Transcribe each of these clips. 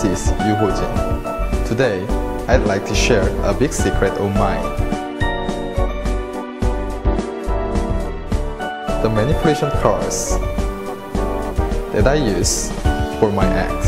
is Yu Ho Jin. Today, I'd like to share a big secret of mine. The manipulation colors that I use for my act.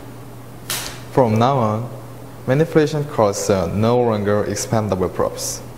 From now on, manipulation colors are no longer expandable props.